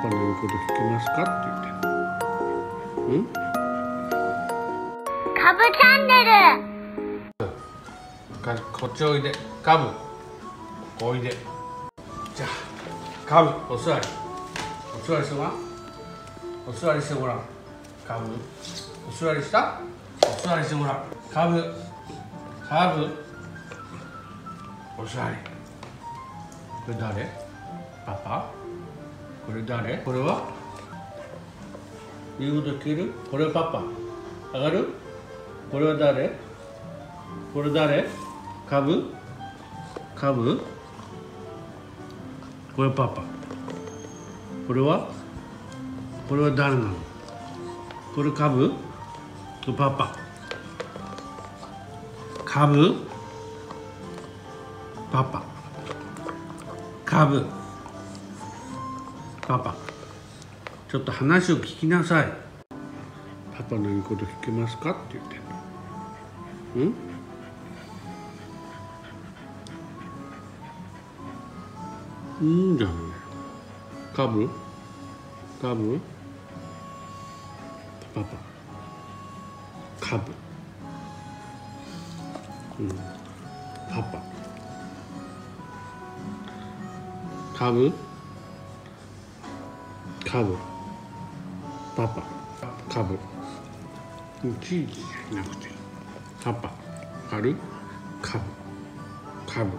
パの言うこと聞きますかって言ってる。 カブチャンネル。 こっちおいで。カブ、ここおいで。じゃあカブ、お座り。お座りしてごらん。お座りしてごらん。カブ、お座りした。お座りしてごらん。カブ、カブ、お座り。これ誰？パパ？これ誰？これは？言うこと聞ける？これはパパ。上がる？これは誰？これ誰？カブ？カブ？これパパ。これは？これは誰なの？これカブ？これパパ。カブ？パパ。カブ？パパ。ちょっと話を聞きなさい。パパの言うこと聞けますかって言ってる。いいんじゃない。カブ？カブ？パパ。カブ。パパ。カブ？カブ。パパ。カブ。チーズじゃなくてパパ。ある？カブ。カブ。